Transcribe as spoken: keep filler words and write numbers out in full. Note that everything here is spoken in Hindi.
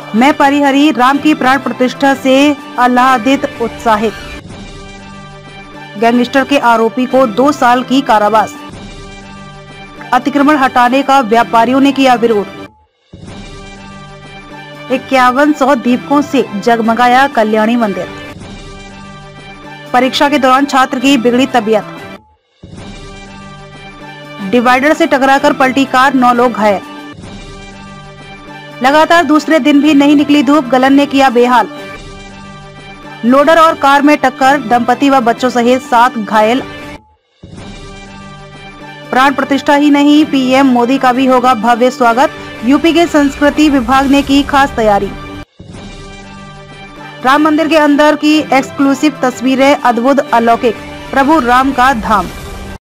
मैं परिहरी राम की प्राण प्रतिष्ठा से आह्लादित उत्साहित। गैंगस्टर के आरोपी को दो साल की कारावास। अतिक्रमण हटाने का व्यापारियों ने किया विरोध। इक्यावन सौ दीपकों से जगमगाया कल्याणी मंदिर। परीक्षा के दौरान छात्र की बिगड़ी तबीयत। डिवाइडर से टकराकर पलटी कार, नौ लोग घायल। लगातार दूसरे दिन भी नहीं निकली धूप, गलन ने किया बेहाल। लोडर और कार में टक्कर, दंपति व बच्चों सहित सात घायल। प्राण प्रतिष्ठा ही नहीं, पीएम मोदी का भी होगा भव्य स्वागत। यूपी के संस्कृति विभाग ने की खास तैयारी। राम मंदिर के अंदर की एक्सक्लूसिव तस्वीरें, अद्भुत अलौकिक, प्रभु राम का धाम।